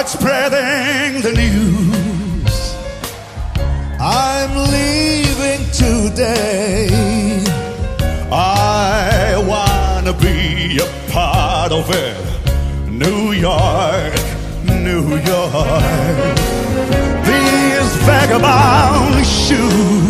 start spreading the news. I'm leaving today. I wanna be a part of it. New York, New York. These vagabond shoes